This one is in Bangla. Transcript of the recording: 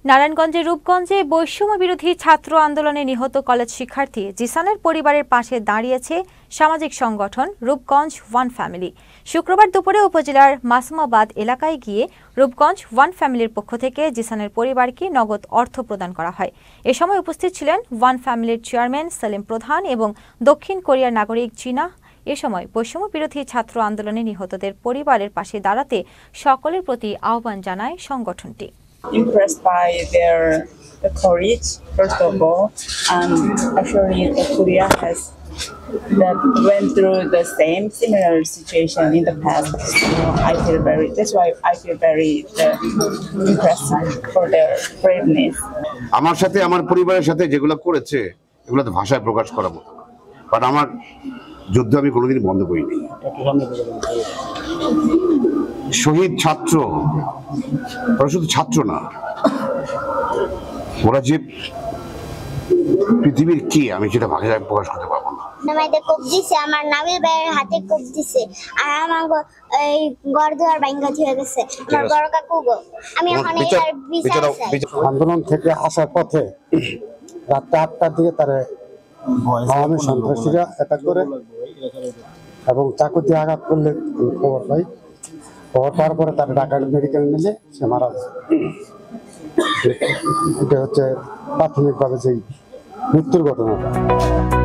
নারায়ণগঞ্জের রূপগঞ্জে বৈষম্য বিরোধী ছাত্র আন্দোলনে নিহত কলেজ শিক্ষার্থী জিসানের পরিবারের পাশে দাঁড়িয়েছে সামাজিক সংগঠন রূপগঞ্জ ওয়ান ফ্যামিলি। শুক্রবার দুপুরে উপজেলার মাসুমাবাদ এলাকায় গিয়ে রূপগঞ্জ ওয়ান ফ্যামিলির পক্ষ থেকে জিসানের পরিবারকে নগদ অর্থ প্রদান করা হয়। এ সময় উপস্থিত ছিলেন ওয়ান ফ্যামিলির চেয়ারম্যান সেলিম প্রধান এবং দক্ষিণ কোরিয়ার নাগরিক জিনা। এ সময় বৈষম্য বিরোধী ছাত্র আন্দোলনে নিহতদের পরিবারের পাশে দাঁড়াতে সকলের প্রতি আহ্বান জানায় সংগঠনটি। Impressed by their courage, first of all, and actually Korea has went through the similar situation in the past. So that's why I feel very impressed for their braveness. আমার সাথে আমার পরিবারের সাথে যেগুলো করেছে এগুলো তো ভাষায় প্রকাশ করা মতো, বাট আমার যুদ্ধ আমি কোনোদিন বন্ধ করিনি। শহীদ ছাত্র, ওরা শুধু ছাত্র না, ওরা যে পৃথিবীর কি আমি সেটা ভাষায় প্রকাশ করতে পারবো না। আমাদের কোপ দিছে, আমার নাবিল ভাইয়ের হাতে কোপ দিছে, আর আমার এই গর্দার ভাঙা হয়ে গেছে, আমার বড় কাকু গো। আমি এখন এর বিচার চাই। আন্দোলন থেকে আসার পথে রাত 8টার দিকে তারা আওয়ামী সন্ত্রাসীরা অ্যাটাক করে এবং চাকু দিয়ে আঘাত করলে খবর পাই। খবর পাওয়ার পরে তারা ঢাকা মেডিকেল নিলে সে মারা যায়। এটা হচ্ছে প্রাথমিকভাবে সেই মৃত্যুর ঘটনাটা।